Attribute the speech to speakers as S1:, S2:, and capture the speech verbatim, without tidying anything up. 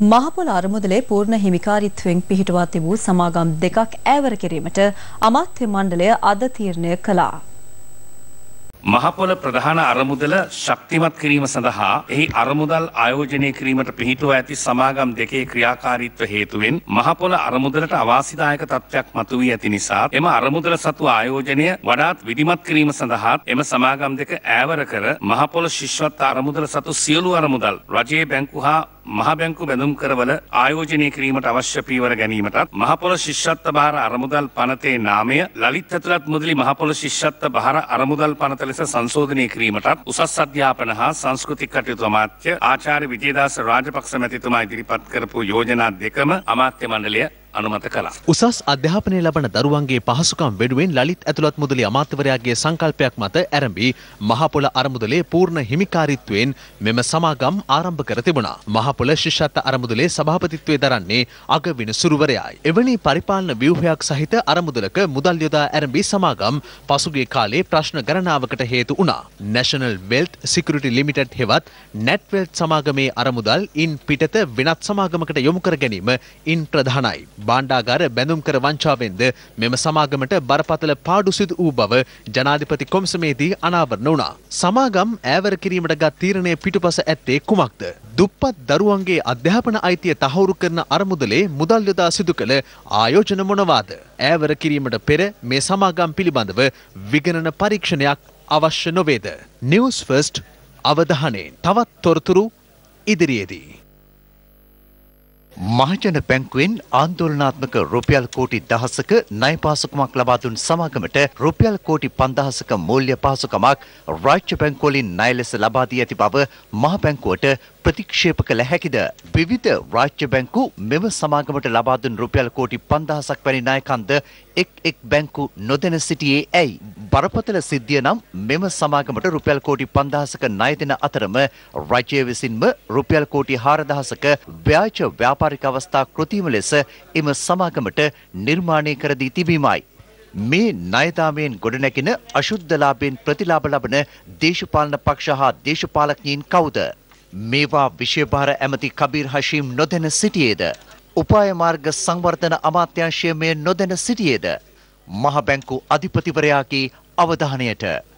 S1: මහපොළ අරමුදලේ පූර්ණ හිමිකාරීත්වයෙන් පිහිටුවා තිබූ සමාගම් දෙකක් ඈවර කිරීමට අමාත්‍ය මණ්ඩලය අද තීරණය කළා.
S2: මහපොළ ප්‍රධාන අරමුදල ශක්තිමත් කිරීම සඳහා එහි අරමුදල් ආයෝජනය කිරීමට පිහිටුවා ඇති සමාගම් දෙකේ ක්‍රියාකාරීත්ව හේතුවෙන් මහපොළ අරමුදලට අවාසිදායක තත්ත්වයක් මතුවී ඇති නිසා එම අරමුදල සතු ආයෝජනය වඩාත් විධිමත් කිරීම සඳහා එම සමාගම් දෙක ඈවර කර මහපොළ ශිෂ්‍යත්ව අරමුදල සතු සියලු අරමුදල් රජයේ බැංකු හා මහ බැංකු බැඳුම් කරවල ආයෝජනය කිරීමට අවශ්‍ය පීවර ගැනීමටත් මහපොළ ශිෂ්‍යත්ව බහර අරමුදල් පනතේ නාමය ලලිත් ඇතුළත් මුදලි මහපොළ ශිෂ්‍යත්ව බහර අරමුදල් පනත ලෙස සංශෝධනය කිරීමටත් උසස් අධ්‍යාපන හා සංස්කෘතික කටයුතු අමාත්‍ය ආචාර්ය විජේදාස රාජපක්ෂ මැතිතුමා ඉදිරිපත් කරපු යෝජනා දෙකම අමාත්‍ය මණ්ඩලය අනුමත කළා.
S3: උසස් අධ්‍යාපනය ලබන දරුවන්ගේ පහසුකම් වෙනුවෙන් ලලිත් ඇතුළත් මුදලි අමාත්‍යවරයාගේ සංකල්පයක් මත ඇරඹී මහපොළ අරමුදලේ පූර්ණ හිමිකාරීත්වයෙන් මෙම සමාගම් ආරම්භ කර තිබුණා. මහපොළ ශිෂ්‍යත්ව අරමුදලේ සභාපතිත්වයේ දරන්නේ අගවින සුරුවරයායි. එවැනි පරිපාලන ව්‍යුහයක් සහිත අරමුදලක මුදල් යොදා ඇරඹී සමාගම් පසුගිය කාලේ ප්‍රශ්න ගණනාවකට හේතු වුණා. National Wealth Security Limited හෙවත් NatWealth සමාගමේ අරමුදල් ඉන් පිටත වෙනත් සමාගමකට යොමු කර ගැනීම ඉන් ප්‍රධානයි. බාණ්ඩාගාර බැඳුම් කර වංචාවෙන්ද මෙම සමාගමට බරපතල පාඩු සිදු වූ බව ජනාධිපති කොමිසමේදී අනාවරණ වුණා. සමාගම් ඈවර කිරීමට ගත් තීරණය පිටුපස ඇත්තේ කුමක්ද? දුප්පත් දරුවන්ගේ අධ්‍යාපන අයිතිය තහවුරු කරන අරමුදලේ මුදල් යොදා සිදු කළ ආයෝජන මොනවාද? ඈවර කිරීමට පෙර මේ සමාගම් පිළිබඳව විගණන පරීක්ෂණයක් අවශ්‍ය නොවේද? නිවුස් ෆස්ට් අවධානයෙන් තවත් තොරතුරු ඉදිරියේදී.
S4: මහජන බැංකුවෙන් ආන්දෝලනාත්මක රුපියල් කෝටි දහසක ණය පාසුකමක් ලබා දුන් සමාගමට රුපියල් කෝටි පන්දහසක මූල්‍ය පාසුකමක් රාජ්‍ය බැංකුවලින් ණය ලෙස ලබා දී ඇති බව මහ බැංකුවට ප්‍රතික්ෂේප කළ හැකිද? විවිධ රාජ්‍ය බැංකු මෙම සමාගමට ලබා දුන් රුපියල් කෝටි පන්දහසක් වැනි ණයකන්ද එක් එක් බැංකු නොදැන සිටියේ ඇයි? බරපතල සිද්ධිය නම් මෙම සමාගමට රුපියල් කෝටි පන්දහසක ණය දෙන අතරම රජය විසින්ම රුපියල් කෝටි හාරදහසක ව්‍යාජ ව්‍යාපාරික අවස්ථා කෘතිම ලෙස එම සමාගමට නිර්මාණය කර දී තිබීමයි. මේ ණයදාමයෙන් ගොඩනැගෙන අශුද්ධලාභයෙන් ප්‍රතිලාභ ලබන දේශපාලන පක්ෂ හා දේශපාලකයන් කවුද? මේවා විශේෂභාර ඇමති කබීර් හෂීම් නොදැන සිටියේද? උපාය මාර්ග සංවර්ධන අමාත්‍යාංශය මේ නොදැන සිටියේද? මහ බැංකු අධිපතිවරයාගේ අවධානයට